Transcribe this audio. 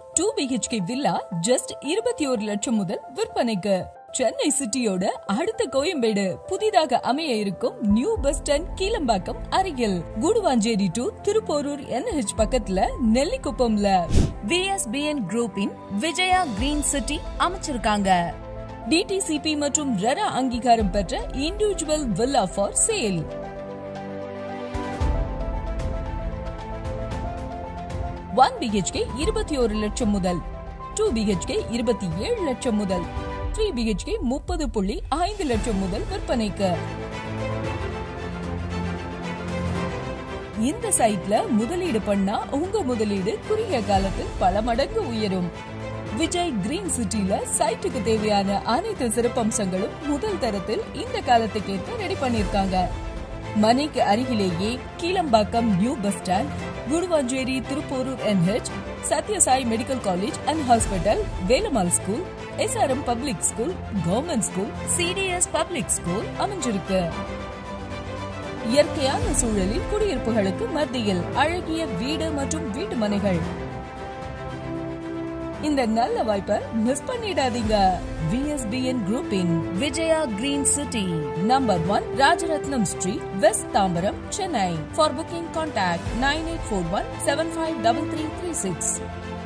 2 BHK villa just 21 லட்சம் முதல் விற்பனைக்கு. சென்னை சிட்டியோட அடுத்த கோயம்பேடு புதிதாக அமைய இருக்கும் நியூ பஸ் ஸ்டாண்ட் கீழம்பாக்கம் அருகில். கூடுவாஞ்சேரி டு திருப்போரூர் NH பக்கத்துல நெல்லிக்குப்பம்ல VSBN குரூப்பின் விஜயா கிரீன் சிட்டி அமைச்சிருக்காங்க. DTCP மற்றும் ரெரா அங்கீகாரம் பெற்ற individual villa for sale. 1 BHK 21 லட்சம் முதல், 2 BHK 27 லட்சம் முதல், 3 BHK 30.5 லட்சம் முதல் விற்பனைக்கு. இந்த சைட்ல முதலீடு பண்ணா உங்க முதலீடு குறுகிய காலத்தில் பல மடங்கு உயரும். விஜய் கிரீன் சிட்டில சைட்டுக்கு தேவையான அனைத்து சிறப்பம்சங்களும் முதல் தரத்தில் இந்த காலத்துக்கேற்ற ரெடி பண்ணிருக்காங்க. மனைக்கு அருகிலேயே Keezhambakkam new bus stand, Guduvanchery Thiruporur NH, Sathyasai medical college and hospital, Velammal school, SRM public school, government school, CDS public school அமைஞ்சிருக்கு. இயற்கையான சூழலில் குடியிருப்புகளுக்கு மத்தியில் அழகிய வீடு மற்றும் வீட்டு மனைகள். இந்த நல்ல வாய்ப்பை மிஸ் பண்ணிடாதீங்க. VSBN குரூப்பின் Vijaya green city, number 1, Rajarathnam street, west Tambaram, Chennai. For booking contact 9841753336.